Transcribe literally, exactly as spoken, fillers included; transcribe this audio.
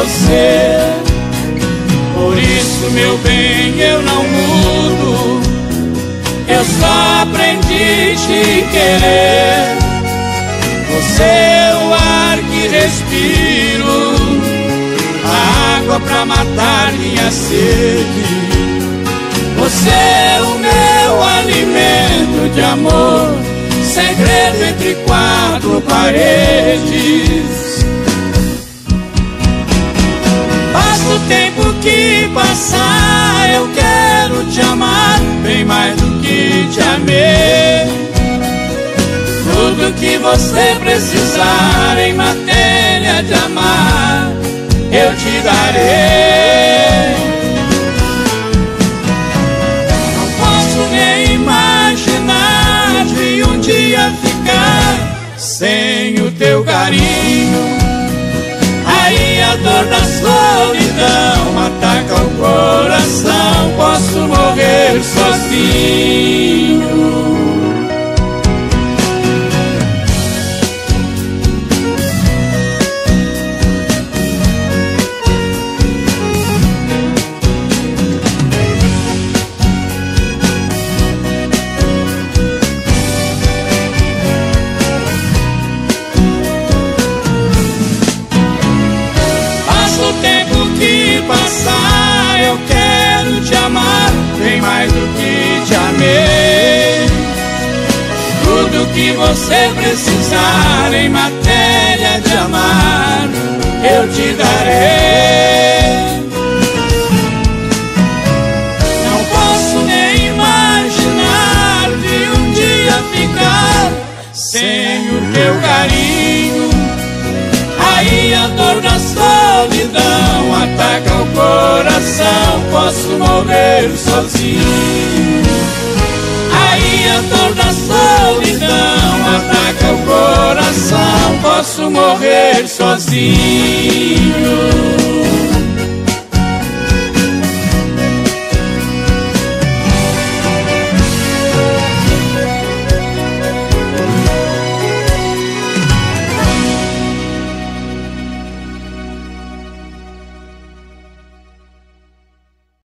você. Por isso, meu bem, eu não mudo, eu só aprendi te querer. Você é o ar que respiro, a água pra matar minha sede. Você é o meu alimento de amor, segredo entre quatro paredes. Basta o tempo que passar, eu quero te amar bem mais do que te amei. Tudo que você precisar em matéria de amar, eu te darei. Não posso nem imaginar de um dia ficar sem o teu carinho. Aí a dor da solidão ataca o coração, posso morrer sozinho. Passar, eu quero te amar bem mais do que te amei. Tudo que você precisar em matéria de amar, eu te darei. Não posso nem imaginar de um dia ficar sem o teu carinho. Aí a dor da solidão ataca o coração, posso morrer sozinho. Aí a dor da solidão ataca o coração, posso morrer sozinho.